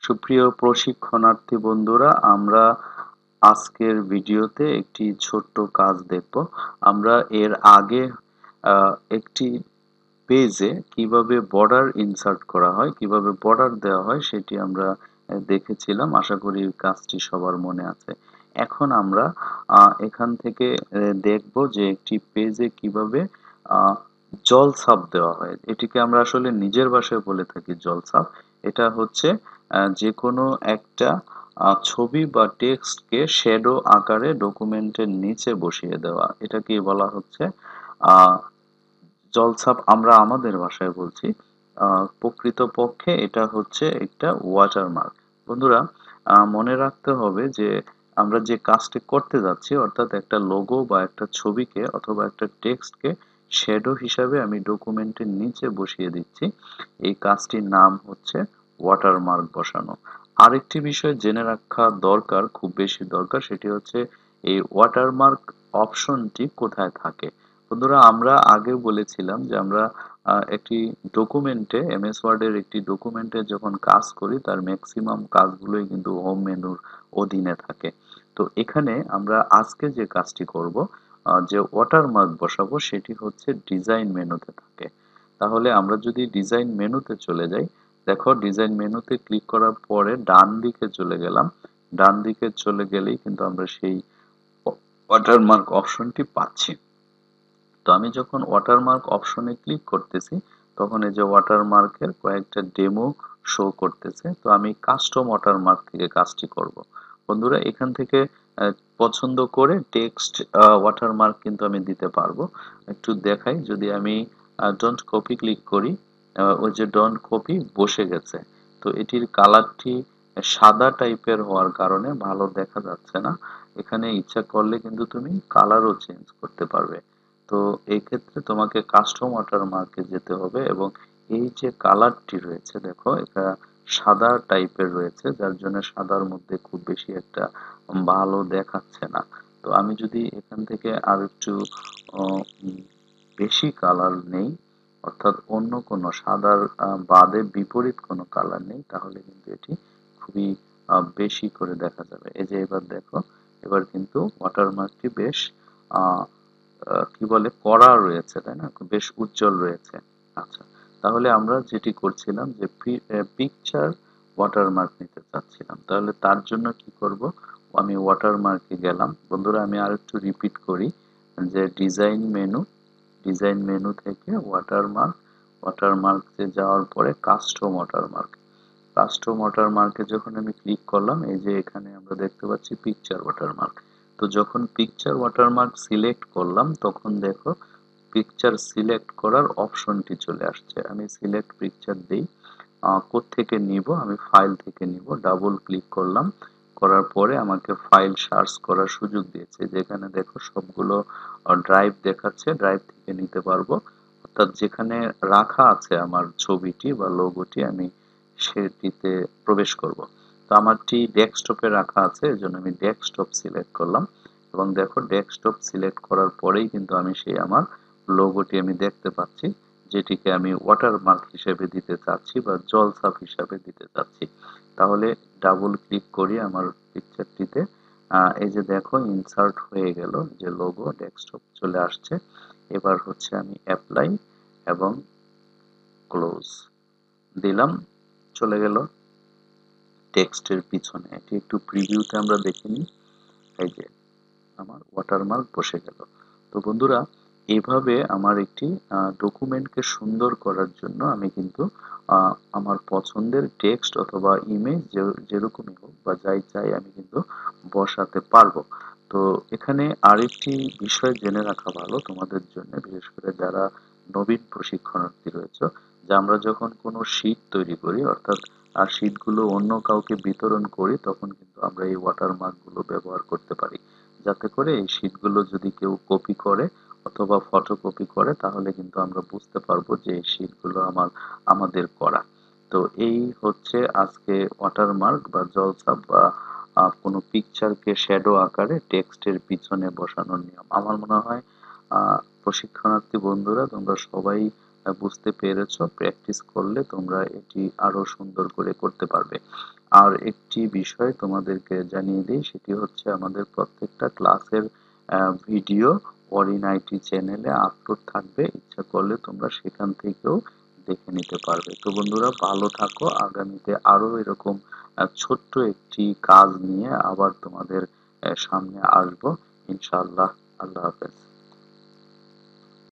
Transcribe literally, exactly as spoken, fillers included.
সুপ্রিয় প্রশিক্ষণার্থী বন্ধুরা, আমরা আজকের ভিডিওতে একটি ছোট্ট কাজ দেখব। আমরা এর আগে আহ, একটি পেজে কিভাবে বর্ডার ইনসার্ট করা হয়, কিভাবে বর্ডার দেওয়া হয় সেটি আমরা আহ, দেখেছিলাম। আশা করি কাজটি সবার মনে আছে। এখন আমরা আহ, এখান থেকে আহ, দেখব যে একটি পেজে কিভাবে আহ, জলছাপ দেওয়া হয়। এটিকে আমরা আসলে নিজের ভাষায় বলে থাকি জলছাপ। এটা হচ্ছে আহ, যে কোনো একটা আহ, ছবি বা টেক্সটকে শ্যাডো আকারে ডকুমেন্টের নিচে বসিয়ে দেওয়া, এটাকে বলা হচ্ছে আহ জলছাপ। আমরা আমাদের ভাষায় বলছি। আহ, প্রকৃতপক্ষে এটা হচ্ছে একটা ওয়াটারমার্ক। বন্ধুরা, আহ, মনে রাখতে হবে যে আমরা যে কাজটি করতে যাচ্ছি, অর্থাৎ একটা লোগো বা একটা ছবিকে অথবা একটা টেক্সটকে শ্যাডো হিসাবে আমি ডকুমেন্টের নিচে বসিয়ে দিচ্ছি। এই কাজটির নাম হচ্ছে ওয়াটারমার্ক বসানো। আরেকটি বিষয় জেনে রাখা দরকার, খুব বেশি দরকার, সেটি হচ্ছে এই ওয়াটারমার্ক অপশনটি কোথায় থাকে। বন্ধুরা, আমরা আগে বলেছিলাম যে আমরা আহ, একটি ডকুমেন্টে, এমএস ওয়ার্ডের একটি ডকুমেন্টে যখন কাজ করি তার ম্যাক্সিমাম কাজগুলোই কিন্তু হোম মেনুর অধীনে থাকে। তো এখানে আমরা আজকে যে কাজটি করব, আহ, যে ওয়াটারমার্ক বসাবো, সেটি হচ্ছে ডিজাইন মেনুতে থাকে। তাহলে আমরা যদি ডিজাইন মেনুতে চলে যাই, দেখো ডিজাইন মেনুতে ক্লিক করার পরে ডান দিকে চলে গেলাম। ডান দিকে চলে গেলেই কিন্তু আমরা সেই ওয়াটারমার্ক অপশনটি পাচ্ছি। তো আমি যখন ওয়াটারমার্ক অপশনে ক্লিক করতেছি, তখন এই যে ওয়াটারমার্কের কয়েকটা ডেমো শো করতেছে। তো আমি কাস্টম ওয়াটারমার্ক থেকে কাজটি করব। বন্ধুরা, এখান থেকে আহ, পছন্দ করে টেক্সট ওয়াটারমার্ক কিন্তু আমি দিতে পারবো। একটু দেখাই, যদি আমি ডোন্ট কপি ক্লিক করি, আহ, ওই যে ডোন্ট কপি বসে গেছে। তো এটির কালারটি সাদা টাইপের হওয়ার কারণে ভালো দেখা যাচ্ছে না। এখানে ইচ্ছা করলে কিন্তু তুমি কালারও চেঞ্জ করতে পারবে। তো এই ক্ষেত্রে তোমাকে কাস্টম ওয়াটারমার্কে যেতে হবে, এবং এই যে কালারটি রয়েছে, দেখো এটা সাদা টাইপের রয়েছে, যার জন্য সাদার মধ্যে খুব বেশি একটা ভালো দেখাচ্ছে না। তো আমি যদি এখান থেকে আর একটু আহ, উম, বেশি কালার নেই, অর্থাৎ অন্য কোনো সাদার আহ, বাদে বিপরীত কোনো কালার নেই, তাহলে কিন্তু এটি খুবই আহ, বেশি করে দেখা যাবে। এই যে এবার দেখো, এবার কিন্তু ওয়াটারমার্কটি বেশ আহ আহ, কি বলে কড়া রয়েছে, তাই না, বেশ উজ্জ্বল রয়েছে। আচ্ছা, তাহলে আমরা যেটি করছিলাম যে পিকচার ওয়াটারমার্ক নিতে চাচ্ছিলাম, তাহলে তার জন্য কি করব, আমি ওয়াটারমার্কে গেলাম। বন্ধুরা, আমি আর একটু রিপিট করি যে ডিজাইন মেনু, ডিজাইন মেনু থেকে ওয়াটারমার্ক, ওয়াটারমার্কে যাওয়ার পরে কাস্টম ওয়াটারমার্ক। কাস্টম ওয়াটারমার্কে যখন আমি ক্লিক করলাম, এই যে এখানে আমরা দেখতে পাচ্ছি পিকচার ওয়াটারমার্ক। তো যখন পিকচার ওয়াটারমার্ক সিলেক্ট করলাম, তখন দেখো পিকচার সিলেক্ট করার অপশনটি চলে আসছে। আমি সিলেক্ট পিকচার দিই, কোত্থেকে নিব, আমি ফাইল থেকে নিব। ডাবল ক্লিক করলাম, করার পরে আমাকে ফাইল সার্চ করার সুযোগ দিয়েছে, যেখানে দেখো সবগুলো ড্রাইভ দেখাচ্ছে, ড্রাইভ থেকে নিতে পারবো। অর্থাৎ যেখানে রাখা আছে আমার ছবিটি বা লোগোটি, আমি সেটিতে প্রবেশ করব। তো আমারটি ডেস্কটপে রাখা আছে, এজন্য আমি ডেস্কটপ সিলেক্ট করলাম, এবং দেখো ডেস্কটপ সিলেক্ট করার পরেই কিন্তু আমি সেই আমার লোগোটি আমি দেখতে পাচ্ছি, যেটিকে আমি ওয়াটারমার্ক হিসেবে দিতে চাচ্ছি বা জলছাপ হিসাবে দিতে চাচ্ছি। তাহলে ডাবল ক্লিক করি আমার পিকচারটিতে। আহ, এই যে দেখো ইনসার্ট হয়ে গেল, যে লোগো ডেস্কটপ চলে আসছে। এবার হচ্ছে আমি অ্যাপ্লাই এবং ক্লোজ দিলাম, চলে গেল টেক্সটের পিছনে। এটি একটু প্রিভিউতে আমরা দেখে নিই। এই যে আমার ওয়াটারমার্ক বসে গেল। তো বন্ধুরা, এইভাবে আমার একটি ডকুমেন্টকে সুন্দর করার জন্য আমি কিন্তু আহ, আমার পছন্দের টেক্সট অথবা ইমেজ যেরকমই হোক বা যাই চাই আমি কিন্তু বসাতে পারবো। তো এখানে আরেকটি বিষয় জেনে রাখা ভালো তোমাদের জন্য, বিশেষ করে যারা নবীন প্রশিক্ষণার্থী রয়েছে, যে আমরা যখন কোনো শীট তৈরি করি, অর্থাৎ আর শীটগুলো অন্য কাউকে বিতরণ করি, তখন কিন্তু আমরা এই ওয়াটারমার্ক গুলো ব্যবহার করতে পারি, যাতে করে এই শীটগুলো যদি কেউ কপি করে অথবা ফটোকপি করে, তাহলে কিন্তু আমরা বুঝতে পারবো যে এই শীটগুলো আমার আমাদের করা। তো এই হচ্ছে আজকে ওয়াটারমার্ক বা জলছাপ বা আহ, কোনো পিকচারকে শ্যাডো আকারে টেক্সটের পিছনে বসানোর নিয়ম। আমার মনে হয় আহ, প্রশিক্ষণার্থী বন্ধুরা তোমরা সবাই আহ, বুঝতে পেরেছো। প্র্যাকটিস করলে তোমরা এটি আরো সুন্দর করে করতে পারবে। আর একটি বিষয় তোমাদেরকে জানিয়ে দিই, সেটি হচ্ছে আমাদের প্রত্যেকটা ক্লাসের ভিডিও অরিন আইটি চ্যানেলে আপলোড থাকবে, ইচ্ছা করলে তোমরা সেখান থেকেও দেখে নিতে পারবে। তো বন্ধুরা ভালো থাকো, আগামীতে আরো এরকম আহ, ছোট্ট একটি কাজ নিয়ে আবার তোমাদের আহ, সামনে আসবো ইনশাআল্লাহ। আল্লাহ হাফেজ।